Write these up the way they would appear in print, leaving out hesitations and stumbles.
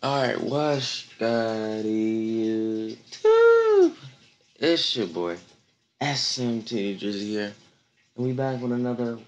Alright, what's good, YouTube? It's your boy, SMT Drizzy here, and we back with another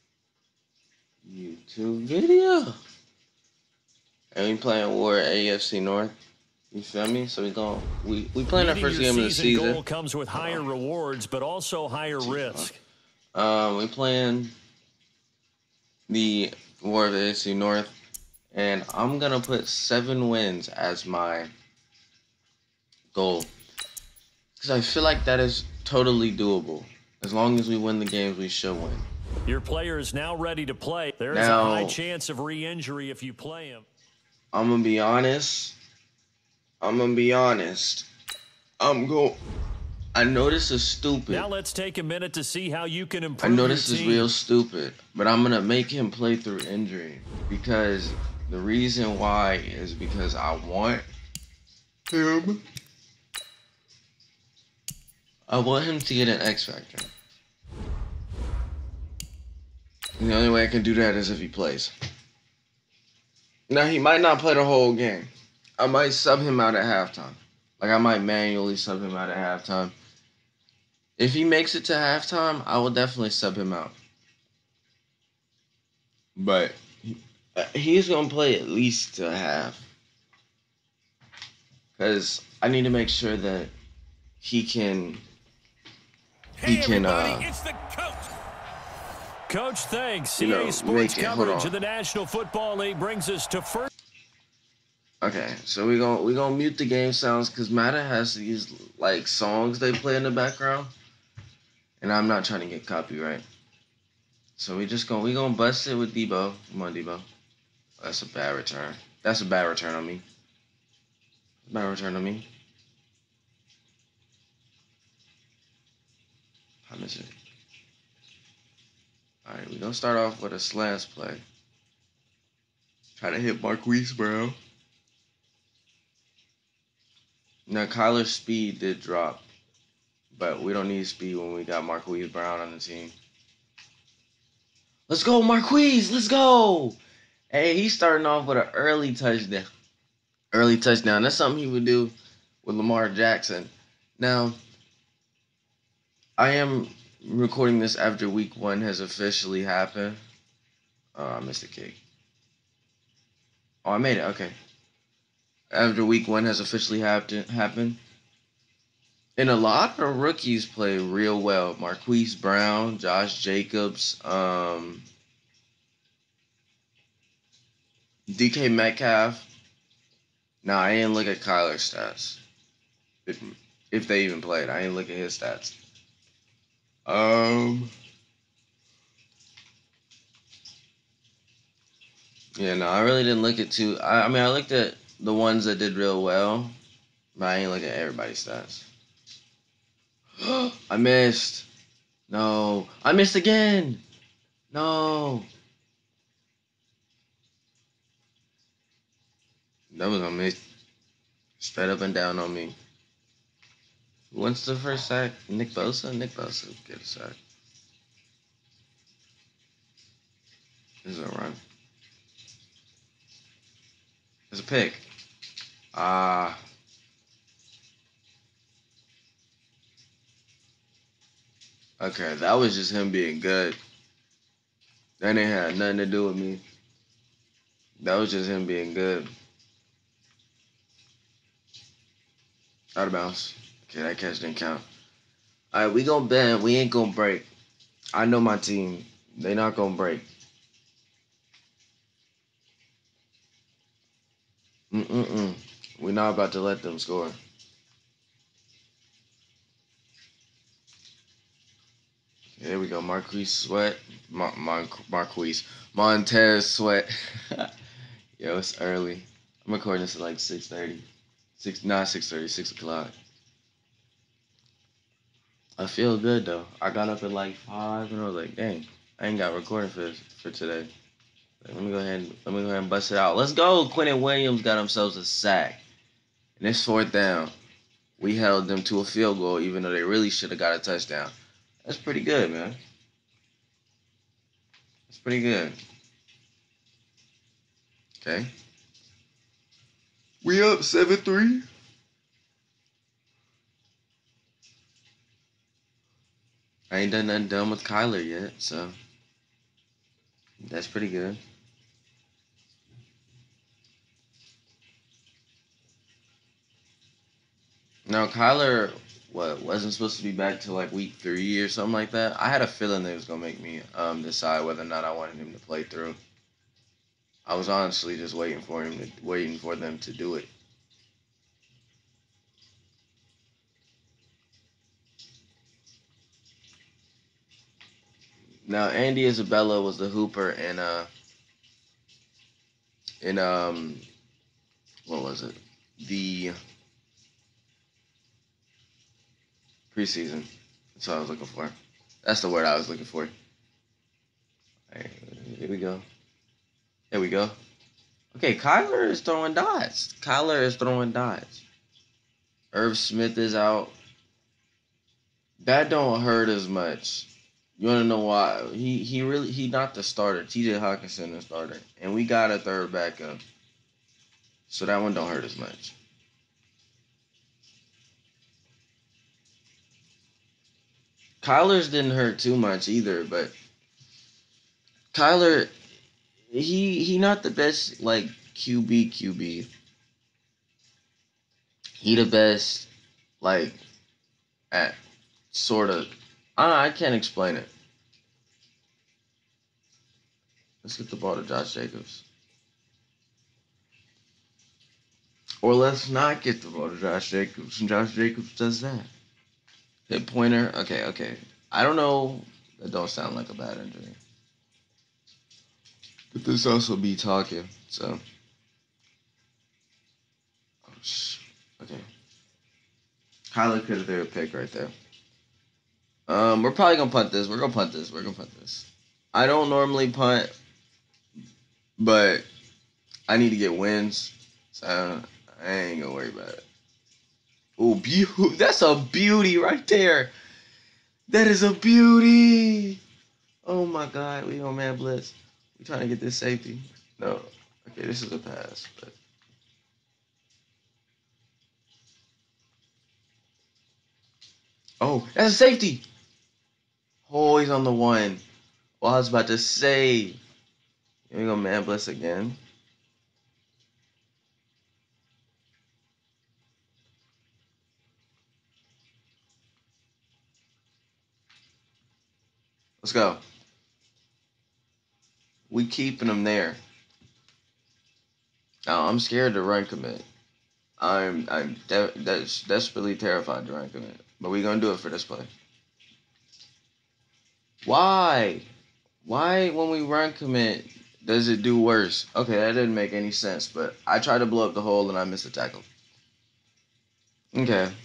YouTube video. And we playing War AFC North. You feel me? So we playing our first game of the season. Goal comes with higher rewards, but also higher risk. We playing the War of the AFC North, and I'm gonna put 7 wins as my goal. Because I feel like that is totally doable. As long as we win the games we should win. Your player is now ready to play. There is a high chance of re-injury if you play him. I'm going to be honest. I know this is stupid. Now let's take a minute to see how you can improve. I know this is real stupid. But I'm going to make him play through injury. Because the reason why is because I want him. I want him to get an X Factor. And the only way I can do that is if he plays. Now, he might not play the whole game. I might sub him out at halftime. Like, I might manually sub him out at halftime. If he makes it to halftime, I will definitely sub him out. But he's going to play at least to half. Because I need to make sure that he can... It's the coach. Coach, thanks. CA Sports coverage of the National Football League brings us to first. Okay, so we gonna mute the game sounds because Madden has these like songs they play in the background, and I'm not trying to get copyright. So we gonna bust it with Debo. Come on, Debo. That's a bad return. That's a bad return on me. Bad return on me. I miss it. Alright, we're gonna start off with a slants play. Try to hit Marquise Brown. Now, Kyler's speed did drop, but we don't need speed when we got Marquise Brown on the team. Let's go, Marquise! Let's go! Hey, he's starting off with an early touchdown. Early touchdown. That's something he would do with Lamar Jackson. Now, I am recording this after week 1 has officially happened. Oh, I missed the kick. Oh, I made it. Okay. After week 1 has officially happened. And a lot of rookies play real well. Marquise Brown, Josh Jacobs, DK Metcalf. Nah, I ain't look at Kyler's stats. If they even played, I ain't look at his stats. Yeah, no, I really didn't look at I mean, I looked at the ones that did real well, but I ain't look at everybody's stats. I missed. No. I missed again. No. That was on me. Straight up and down on me. What's the first sack? Nick Bosa? Nick Bosa get a sack. This is a run. It's a pick. Ah. Okay, that was just him being good. That ain't had nothing to do with me. That was just him being good. Out of bounds. Okay, that catch didn't count. Alright, we gonna bend. We ain't gonna break. I know my team. They not gonna break. We're not about to let them score. Here we go. Marquise Sweat. Montez Sweat. Yo, it's early. I'm recording this at like 6:30. 6:30, 6 o'clock. I feel good though. I got up at like 5 and I was like, dang, I ain't got recording for today. Let me go ahead and bust it out. Let's go. Quentin Williams got themselves a sack. And it's 4th down. We held them to a field goal even though they really should have got a touchdown. That's pretty good, man. That's pretty good. Okay. We up 7-3. I ain't done nothing dumb with Kyler yet, so that's pretty good. Now Kyler, wasn't supposed to be back till like week 3 or something like that. I had a feeling they was gonna make me decide whether or not I wanted him to play through. I was honestly just waiting for them to do it. Now Andy Isabella was the hooper in what was it? The preseason. That's what I was looking for. That's the word I was looking for. All right, here we go. There we go. Okay, Kyler is throwing dots. Irv Smith is out. That don't hurt as much. You wanna know why? He not the starter. TJ Hawkinson the starter. And we got a third backup. So that one don't hurt as much. Kyler's didn't hurt too much either, but Kyler, he not the best like QB. He the best like at sort of. I can't explain it. Let's get the ball to Josh Jacobs. Or let's not get the ball to Josh Jacobs, and Josh Jacobs does that. Hit pointer. Okay. I don't know. That don't sound like a bad injury. But this also be talking, so. Okay. Kyler could have threw a pick right there. We're probably gonna punt this. We're gonna punt this. I don't normally punt, but I need to get wins, so I ain't gonna worry about it. Oh, that's a beauty right there. That is a beauty. Oh my God, we on man blitz. We trying to get this safety. No, okay, this is a pass, but. Oh, that's a safety. Oh, he's on the one. Well, I was about to say. Here we go, man blitz again. Let's go. We keeping him there. Now I'm scared to run commit. I'm desperately terrified to run commit. But we gonna do it for this play. Why? Why when we run commit does it do worse? Okay, that didn't make any sense. But I tried to blow up the hole and I missed the tackle. Okay.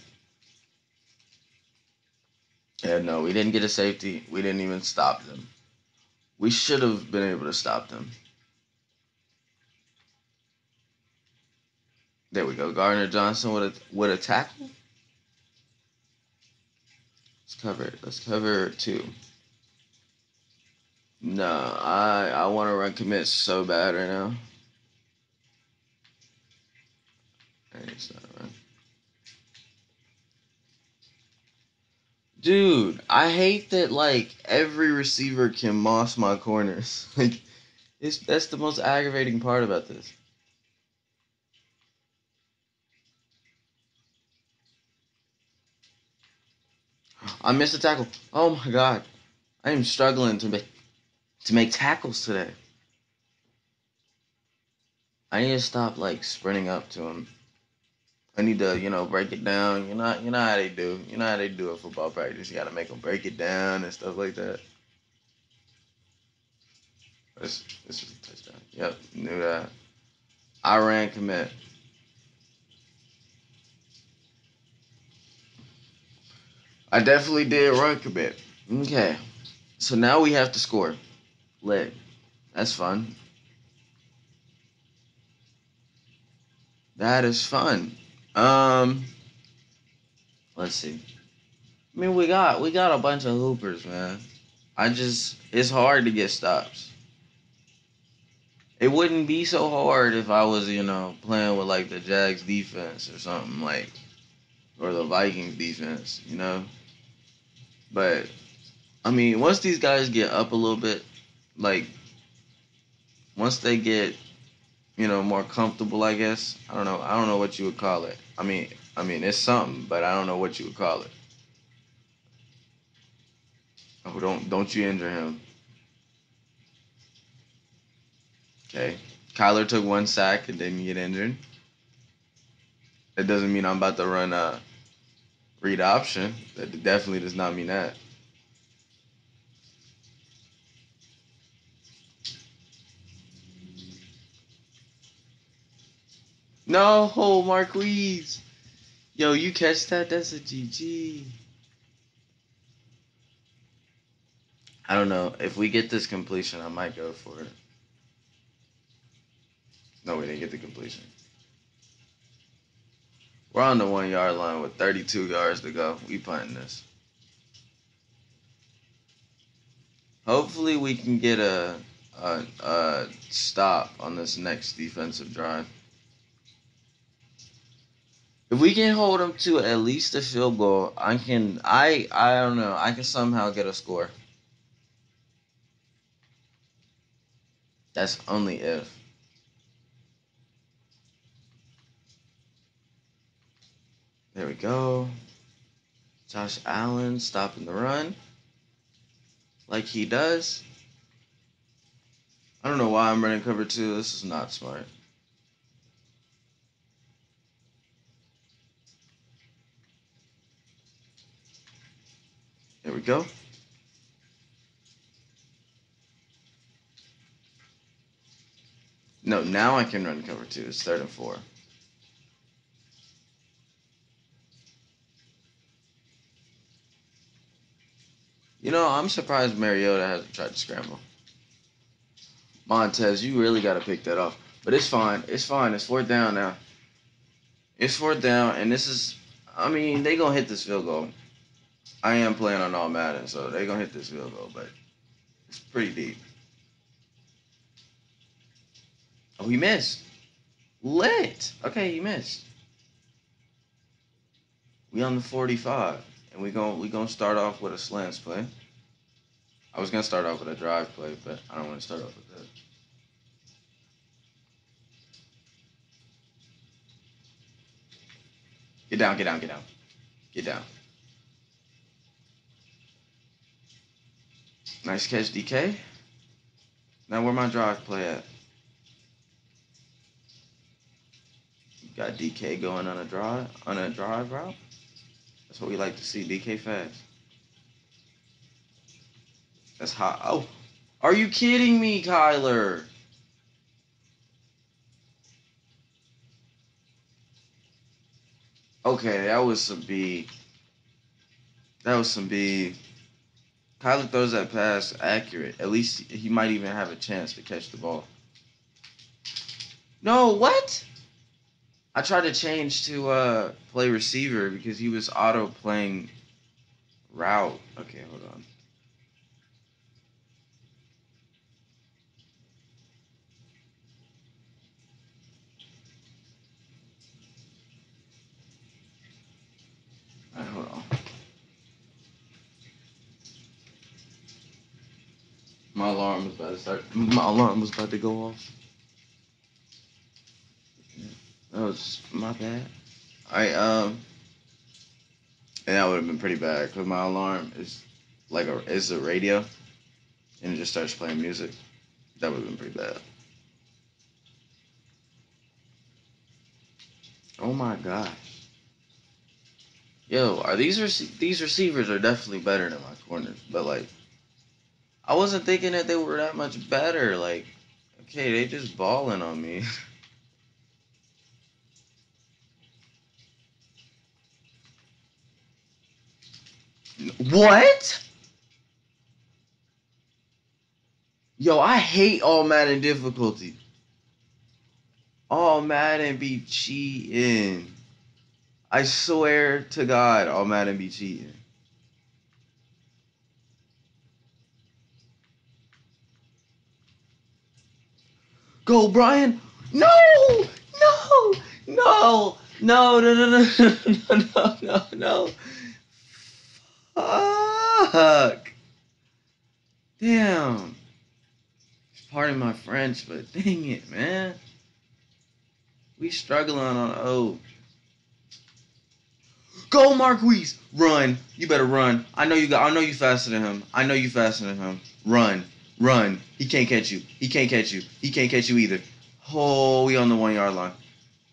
Yeah, no, we didn't get a safety. We didn't even stop them. We should have been able to stop them. There we go. Gardner Johnson with a tackle. Let's cover 2. No, I want to run commit so bad right now. It's not run. Dude, I hate that like every receiver can moss my corners. Like that's the most aggravating part about this. I missed a tackle. Oh my God. I am struggling to make tackles today. I need to stop like sprinting up to him. I need to, break it down. You know how they do. You know how they do at football practice. You got to make them break it down and stuff like that. This is a touchdown. Yep, knew that. I ran commit. I definitely did run commit. Okay, so now we have to score. Lit. That's fun. That is fun. Let's see. I mean, we got a bunch of hoopers, man. It's hard to get stops. It wouldn't be so hard if I was, playing with like the Jags defense or something like, or the Vikings defense, But I mean, once these guys get up a little bit, like once they get, more comfortable, I guess. I don't know. I don't know what you would call it. I mean, it's something, but I don't know what you would call it. Oh, don't you injure him. Okay. Kyler took one sack and didn't get injured. That doesn't mean I'm about to run a read option. That definitely does not mean that. No, Marquise. Yo, you catch that? That's a GG. I don't know. If we get this completion, I might go for it. No, we didn't get the completion. We're on the 1 yard line with 32 yards to go. We punting this. Hopefully we can get a stop on this next defensive drive. If we can hold them to at least a field goal, I don't know, I can somehow get a score. That's only if. There we go. Josh Allen stopping the run like he does. I don't know why I'm running cover 2. This is not smart. There we go. No, now I can run cover 2. It's 3rd and 4. I'm surprised Mariota hasn't tried to scramble. Montez, you really got to pick that off. But it's fine. It's fine. It's 4th down now. It's 4th down, and this is, they going to hit this field goal. I am playing on all Madden, so they going to hit this field goal, but it's pretty deep. Oh, he missed. Lit. Okay, he missed. We on the 45, and we gonna start off with a slants play. I was gonna start off with a drive play, but I don't want to start off with that. Get down, get down, get down. Get down. Nice catch, DK. Now where my drive play at? Got DK going on a drive route. That's what we like to see. DK fast. That's hot. Oh, are you kidding me, Kyler? Okay, that was some B. That was some B. Kyler throws that pass accurate. At least he might even have a chance to catch the ball. No, what? I tried to change to play receiver because he was auto playing route. Okay, hold on. All right, hold on. My alarm was about to start. My alarm was about to go off. That was my bad. All right, and that would have been pretty bad because my alarm is it's a radio, and it just starts playing music. That would have been pretty bad. Oh my gosh. Yo, are these receivers are definitely better than my corners, but like, I wasn't thinking that they were that much better. Like, okay, they just balling on me. What? Yo, I hate all Madden difficulty. All Madden be cheating. I swear to God, all Madden be cheating. Go, Brian. No! No! No! No, no, no, no, no, no, no, no. Fuck. Damn. Pardon my French, but dang it, man. We struggling on O. Go, Marquise. Run. You better run. I know you faster than him. I know you faster than him. Run. Run. He can't catch you. He can't catch you. He can't catch you either. Oh, we on the 1 yard line.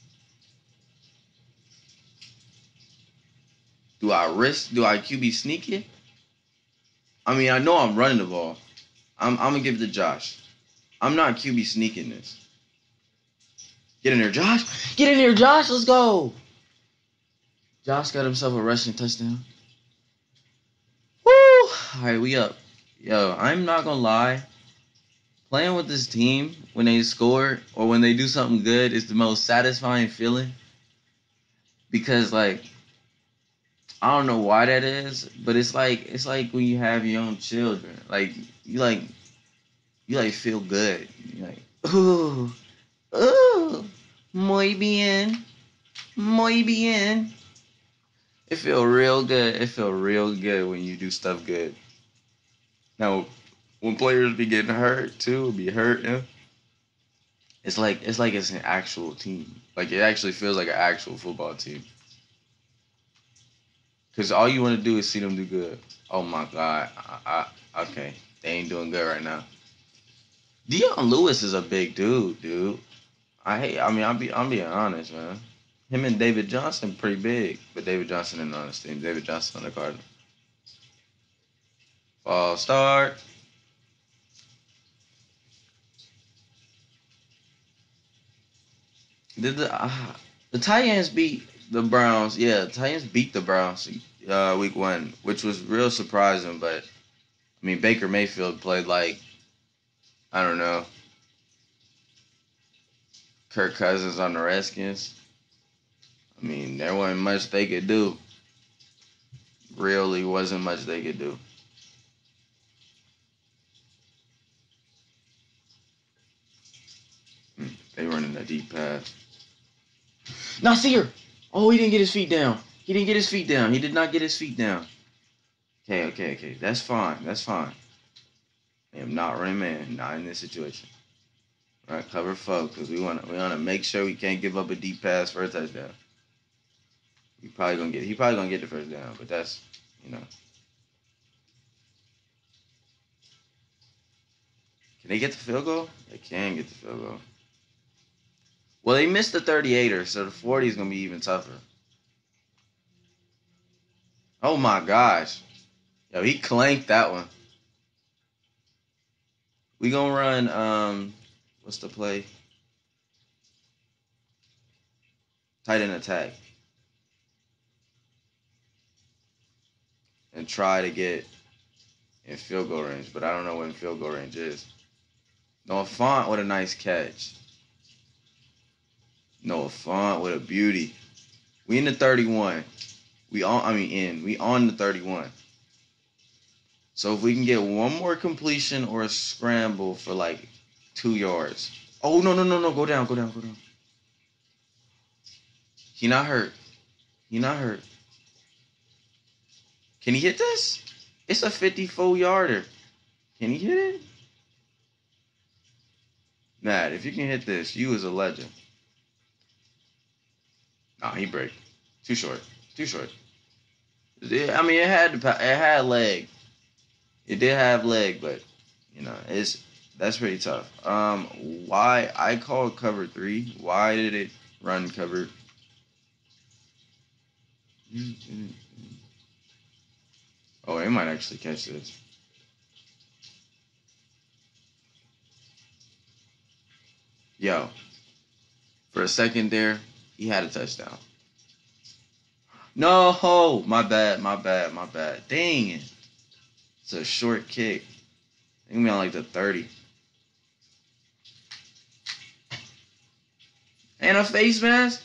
Do I QB sneaky? I mean, I know I'm running the ball. I'm gonna give it to Josh. I'm not QB sneaking this. Get in there, Josh. Get in there, Josh. Let's go. Josh got himself a rushing touchdown. Woo! All right, we up. Yo, I'm not gonna lie. Playing with this team when they score or when they do something good is the most satisfying feeling. Because like, I don't know why that is, but it's like when you have your own children. Like you feel good. You're like, ooh, muy bien, muy bien. It feel real good. It feel real good when you do stuff good. Now, when players be getting hurt too, be hurting, it's like it's an actual team. Like it actually feels like an actual football team. Cause all you want to do is see them do good. Oh my God, okay, they ain't doing good right now. Dion Lewis is a big dude. I'm being honest, man. Him and David Johnson pretty big, but David Johnson isn't on his team. David Johnson on the Cardinals. False start. Did the Titans beat the Browns? Yeah, the Titans beat the Browns week 1, which was real surprising. But I mean, Baker Mayfield played like, I don't know, Kirk Cousins on the Redskins. I mean, there wasn't much they could do. Really wasn't much they could do. They running a deep pass. Nasir! Oh, he didn't get his feet down. He didn't get his feet down. He did not get his feet down. Okay. That's fine. I am not running man. Not in this situation. All right, cover folk, because we want to make sure we can't give up a deep pass for a touchdown. He probably gonna get the first down, but that's, you know. Can they get the field goal? They can get the field goal. Well, they missed the 38er, so the 40 is gonna be even tougher. Oh my gosh. Yo, he clanked that one. We gonna run, what's the play? Tight end attack. And try to get in field goal range, but I don't know what field goal range is. Noah Fant with a nice catch. Noah Fant with a beauty. We in the 31. We on the 31. So if we can get one more completion or a scramble for like 2 yards. Oh, no. Go down. He not hurt. Can he hit this? It's a 54-yarder. Can he hit it? Matt, if you can hit this, you is a legend. Nah, he break. Too short. I mean, it had leg. It did have leg, but you know, that's pretty tough. Why I called cover 3? Why did it run cover? Oh, they might actually catch this. Yo, for a second there, he had a touchdown. No, my bad. Dang it. It's a short kick. I think we on like the 30. And a face mask?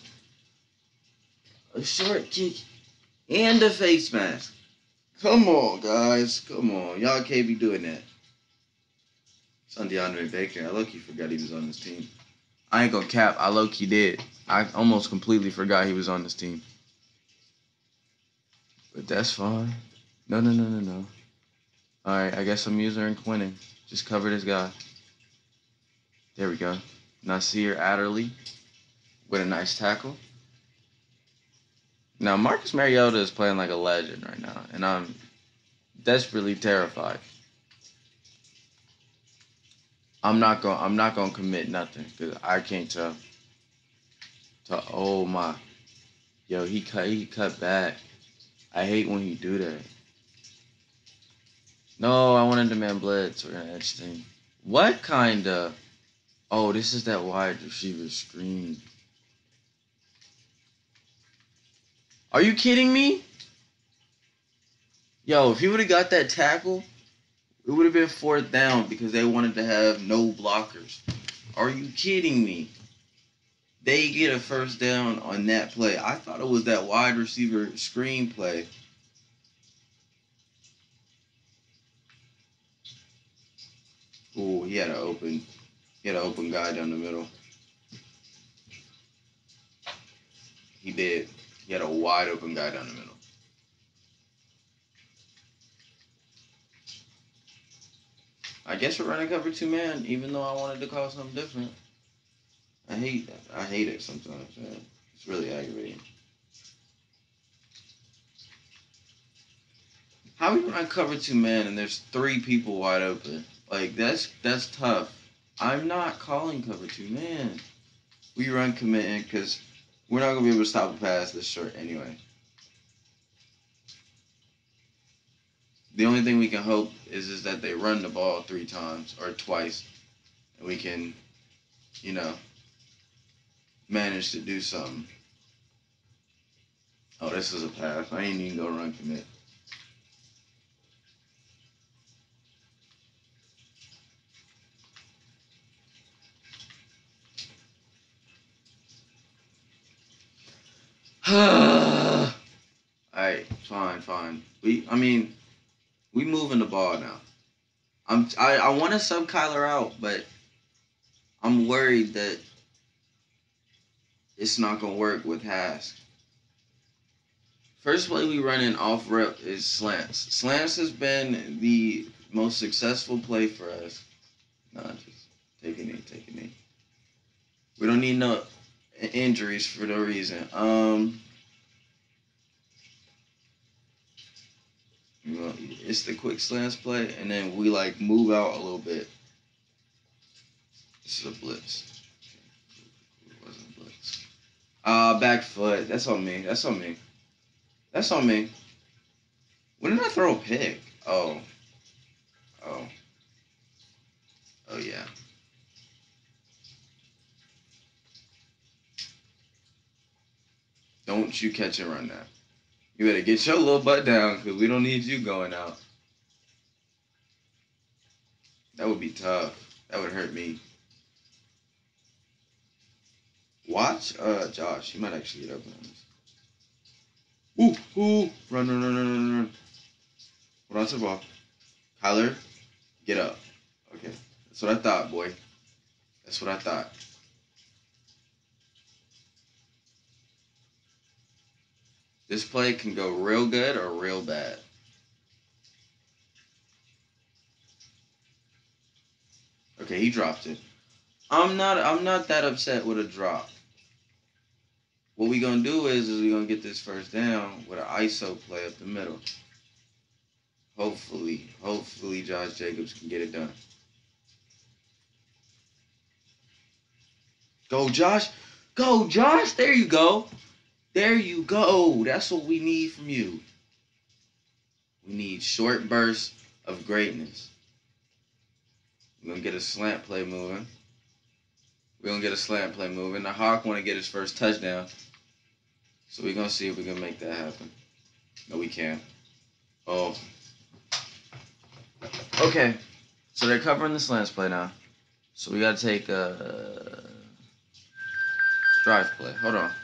A short kick and a face mask. Come on, guys. Come on. Y'all can't be doing that. It's on DeAndre Baker. I look, you forgot he was on this team. I ain't gonna cap. I low-key did. I almost completely forgot he was on this team. But that's fine. No. Alright, I guess I'm using Quinning. Just cover this guy. There we go. Nasir Adderley with a nice tackle. Now, Marcus Mariota is playing like a legend right now, and I'm desperately terrified. I'm not gonna commit nothing because I can't tell. Oh my, yo, he cut back. I hate when he do that. No, I wanted the man blitz or an edge thing. What kind of? Oh, this is that wide receiver screen. Are you kidding me? Yo, if he would have got that tackle, it would have been 4th down because they wanted to have no blockers. Are you kidding me? They get a 1st down on that play. I thought it was that wide receiver screen play. Ooh, he had an open guy down the middle. He did. He had a wide open guy down the middle. I guess we're running cover 2 man, even though I wanted to call something different. I hate that. I hate it sometimes, man. It's really aggravating. How we run cover 2 man and there's 3 people wide open? Like that's tough. I'm not calling cover 2 man. We run committing because we're not gonna be able to stop a pass this short anyway. The only thing we can hope is that they run the ball 3 times or twice, and we can, manage to do something. Oh, this is a pass. I ain't even go run commit. Alright, fine. We moving the ball now. I want to sub Kyler out, but I'm worried that it's not gonna work with Hask. First play we run in off rep is slants. Slants has been the most successful play for us. Nah, just take a knee. We don't need no injuries for no reason. It's the quick slants play, and then we move out a little bit. This is a blitz. It wasn't a blitz. Back foot. That's on me. When did I throw a pick? Oh yeah. Don't you catch and run that. You better get your little butt down because we don't need you going out. That would be tough. That would hurt me. Watch Josh. He might actually get open on this. Ooh. Run. Hold on to the ball. Kyler, get up. Okay. That's what I thought, boy. That's what I thought. This play can go real good or real bad. Okay, he dropped it. I'm not that upset with a drop. What we gonna do is we gonna get this 1st down with an ISO play up the middle. Hopefully Josh Jacobs can get it done. Go Josh! There you go. That's what we need from you. We need short bursts of greatness. We're gonna get a slant play moving. The Hawk want to get his first touchdown. So we're going to see if we can make that happen. No, we can't. Oh. Okay. So they're covering the slants play now. So we got to take a drive play. Hold on.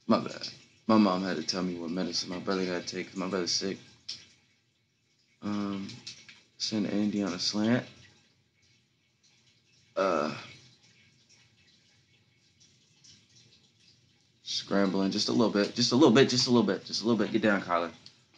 My bad. My mom had to tell me what medicine my brother got to take because my brother's sick. Send Andy on a slant. Scrambling just a little bit. Just a little bit. Get down, Kyler.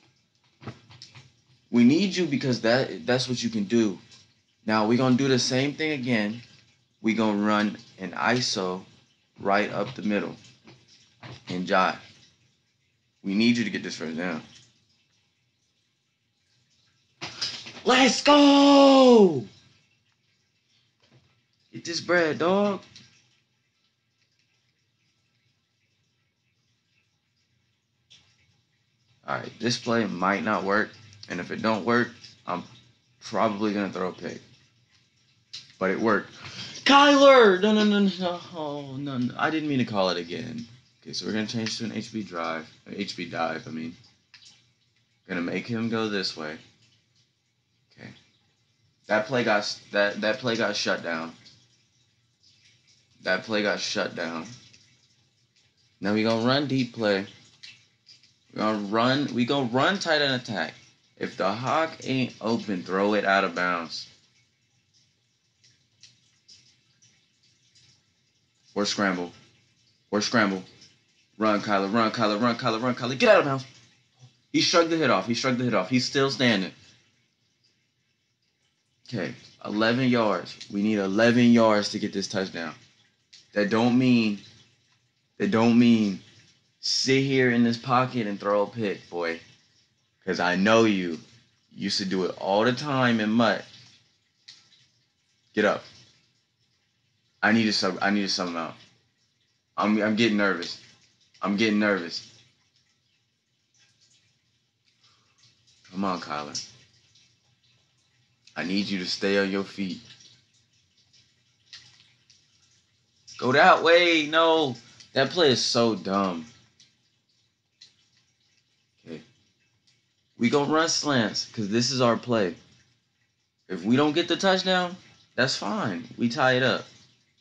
We need you because that's what you can do. Now we're going to do the same thing again. We're going to run an ISO right up the middle and jive. We need you to get this first down. Let's go! Get this bread, dog. Alright, this play might not work. And if it don't work, I'm probably going to throw a pick. But it worked. Kyler! No. Oh, no. I didn't mean to call it again. Okay, so we're going to change to an HB drive. HB dive, I mean. Going to make him go this way. Okay. That play got shut down. That play got shut down. Now we gonna run deep play. We gonna run tight end attack. If the hawk ain't open, throw it out of bounds. Or scramble. Run, Kyler. Get out of bounds. He shrugged the hit off. He's still standing. Okay, 11 yards. We need 11 yards to get this touchdown. That don't mean sit here in this pocket and throw a pick, boy. Because I know you used to do it all the time in Mutt. Get up. I need to sub him out. I'm getting nervous. Come on, Kyler. I need you to stay on your feet. Go that way. No. That play is so dumb. Okay. We gonna run slants because this is our play. If we don't get the touchdown, that's fine. We tie it up.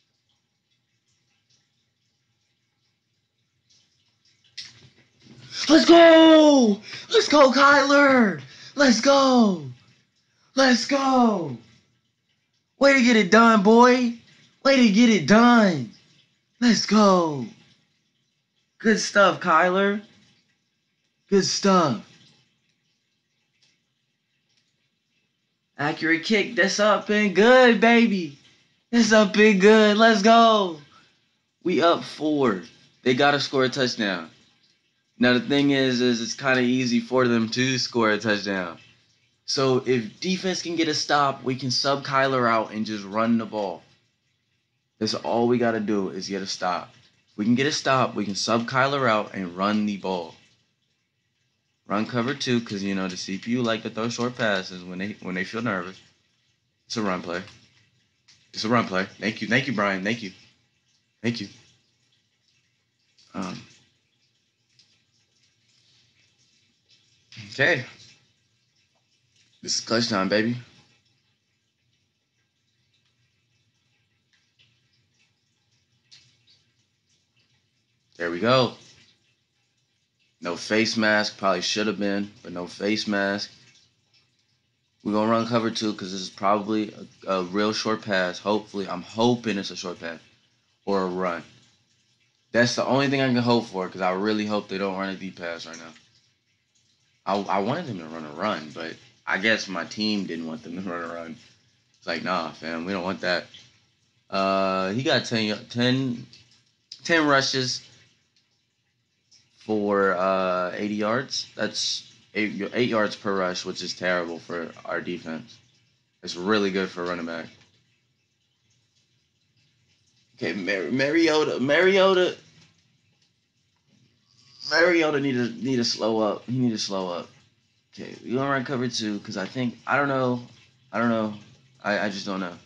Let's go! Let's go, Kyler! Let's go! Way to get it done, boy! Let's go! Good stuff, Kyler. Good stuff. Accurate kick. That's up and good, baby. That's up and good. Let's go. We up 4. They got to score a touchdown. Now, the thing is it's kind of easy for them to score a touchdown. So, if defense can get a stop, we can sub Kyler out and just run the ball. That's all we got to do is get a stop. If we can get a stop, we can sub Kyler out and run the ball. Run cover 2 because, the CPU like to throw short passes when they feel nervous. It's a run play. Thank you, Brian. Thank you. Okay. This is clutch time, baby. There we go. No face mask. Probably should have been, but no face mask. We're going to run cover 2 because this is probably a real short pass. Hopefully. I'm hoping it's a short pass or a run. That's the only thing I can hope for because I really hope they don't run a deep pass right now. I wanted them to run a run, but I guess my team didn't want them to run a run. It's like, nah, fam, we don't want that. He got 10 rushes for 80 yards. That's 8 yards per rush, which is terrible for our defense. It's really good for running back. Okay, Mariota need to slow up. He need to slow up. Okay, we're gonna run cover 2 because I don't know. I just don't know.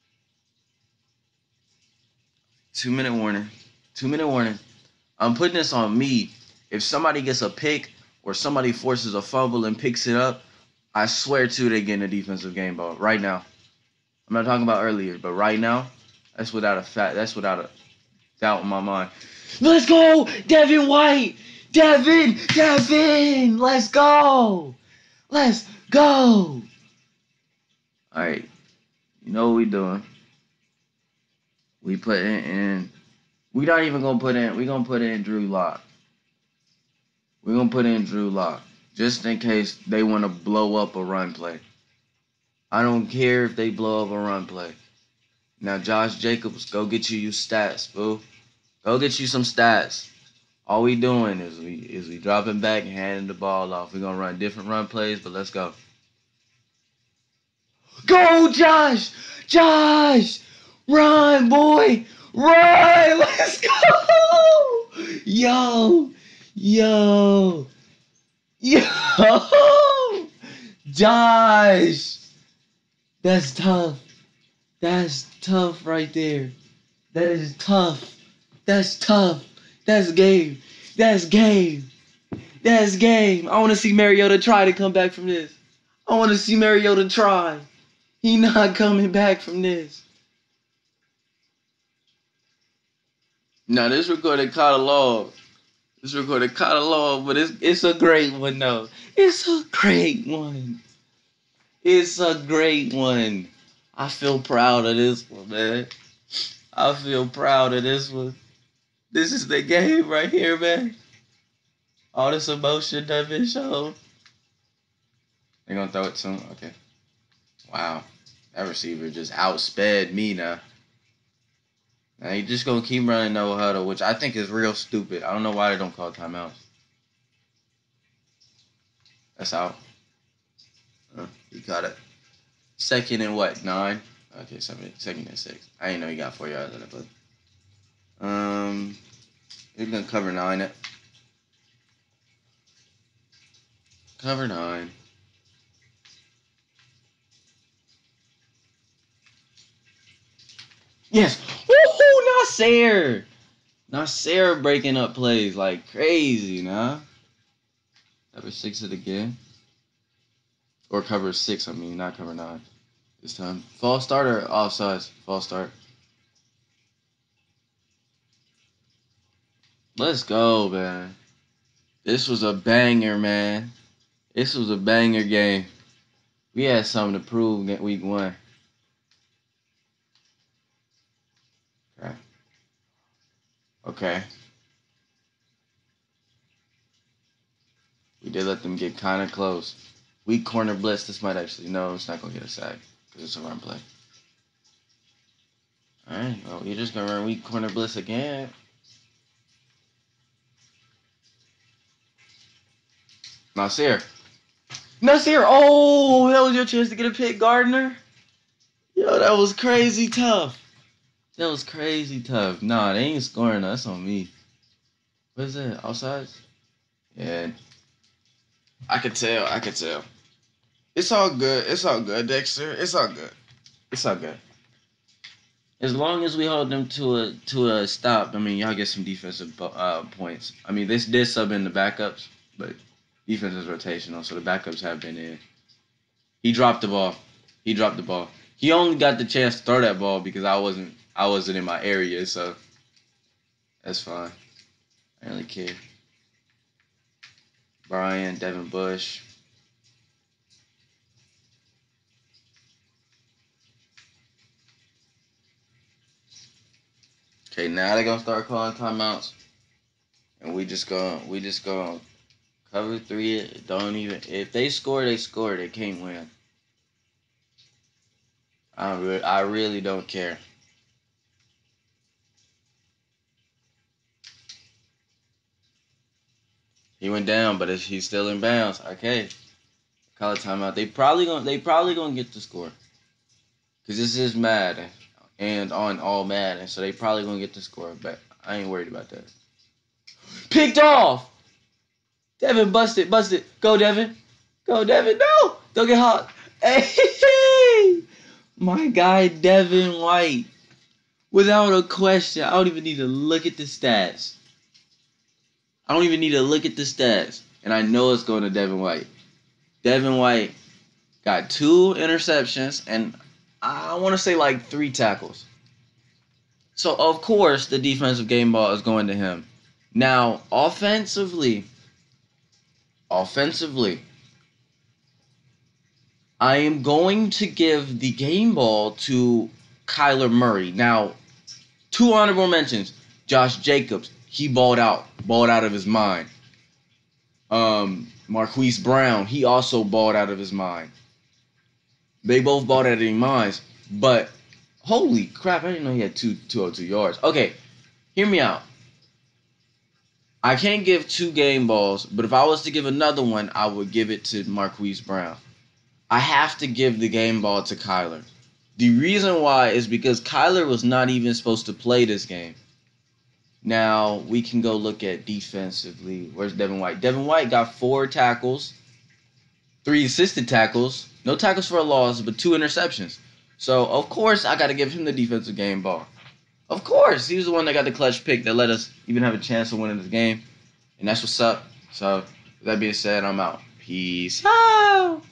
2-minute warning. I'm putting this on me. If somebody gets a pick or somebody forces a fumble and picks it up, I swear to they get in a defensive game ball right now. I'm not talking about earlier, but right now, that's without a doubt in my mind. Let's go, Devin White. Devin. Let's go. Let's go. All right. You know what we doing? We put in. We not even gonna put in. We gonna put in Drew Lock. We're gonna put in Drew Lock just in case they want to blow up a run play. I don't care if they blow up a run play. Now, Josh Jacobs, go get you stats, boo. Go get you some stats. All we doing is we dropping back and handing the ball off. We're gonna run different run plays, but let's go. Go, Josh! Josh! Run, boy! Run! Let's go! Yo! Josh! That's tough. That's tough right there. That is tough. That's tough. That's game. That's game. That's game. I want to see Mariota try to come back from this. I want to see Mariota try. He not coming back from this. Now, this recorded caught a log. But it's a great one, though. It's a great one. I feel proud of this one, man. I feel proud of this one. This is the game right here, man. All this emotion that been shown. They're going to throw it to him? Okay. Wow. That receiver just outsped me now. Now he just going to keep running no huddle, which I think is real stupid. I don't know why they don't call timeouts. That's out. He got it. Second and what? 9? Okay, second and 6. I didn't know he got 4 yards on it, but he's gonna cover 9 it. Cover 9. Yes. Woohoo! Nasir breaking up plays like crazy, nah. Cover 6 it again. Or cover 6, not cover 9. This time. False start or offsides? False start. Let's go, man. This was a banger, man. This was a banger game. We had something to prove week 1. Okay. We did let them get kind of close. Weak corner blitz. This might actually... No, it's not going to get a sack. Because it's a run play. Alright. Well, we're just going to run weak corner blitz again. Nasir. Oh, that was your chance to get a pick, Gardner. Yo, that was crazy tough. Nah, they ain't scoring. That's on me. What is that? Offsides? Yeah. I could tell. It's all good, Dexter. It's all good. As long as we hold them to a stop, y'all get some defensive points. This did sub in the backups, but defense is rotational, so the backups have been in. He dropped the ball. He only got the chance to throw that ball because I wasn't in my area, so that's fine. I don't really care. Brian, Devin Bush. Okay, now they're gonna start calling timeouts, and we just gonna cover 3. Don't even if they score, they score. They can't win. I really don't care. He went down, but he's still in bounds. Okay, call a timeout. They probably gonna get the score, cause this is Madden and on all Madden, so they probably gonna get the score. But I ain't worried about that. Picked off. Devin busted. Go Devin. No, don't get hot. Hey, my guy Devin White. Without a question, I don't even need to look at the stats. And I know it's going to Devin White. Devin White got 2 interceptions and I want to say like 3 tackles. So, of course, the defensive game ball is going to him. Now, offensively, I am going to give the game ball to Kyler Murray. Now, 2 honorable mentions. Josh Jacobs, he balled out of his mind. Marquise Brown, he also balled out of his mind. They both balled out of their minds. But, holy crap, I didn't know he had 202 yards. Okay, hear me out. I can't give 2 game balls, but if I was to give another one, I would give it to Marquise Brown. I have to give the game ball to Kyler. The reason why is because Kyler was not even supposed to play this game. Now, we can go look at defensively. Where's Devin White? Devin White got 4 tackles, 3 assisted tackles, no tackles for a loss, but 2 interceptions. So, of course, I got to give him the defensive game ball. Of course, he was the one that got the clutch pick that let us even have a chance of winning this game. And that's what's up. So, with that being said, I'm out. Peace out.